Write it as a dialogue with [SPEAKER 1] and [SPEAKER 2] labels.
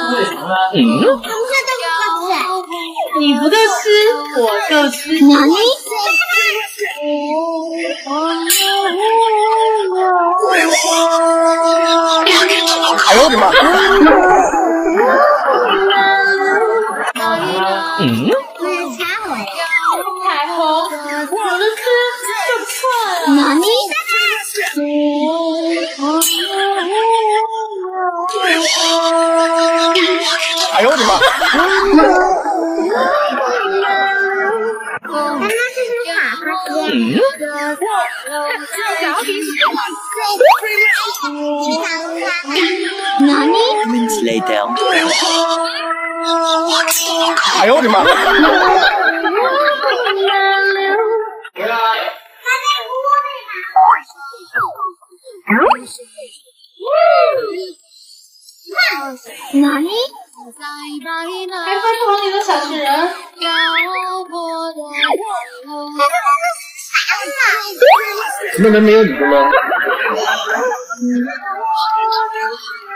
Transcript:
[SPEAKER 1] 你不够吃，我够吃。
[SPEAKER 2] 哪里？
[SPEAKER 3] 哎呦我的妈！
[SPEAKER 1] 彩虹，我的吃就错了。
[SPEAKER 2] 哪里？
[SPEAKER 3] 哎呦我的妈！
[SPEAKER 2] 哪里？
[SPEAKER 4] Minutes later.
[SPEAKER 3] 哎呦我的妈！
[SPEAKER 2] 哪里？
[SPEAKER 1] 还发出好几个小巨人。
[SPEAKER 3] 那边没有你的吗？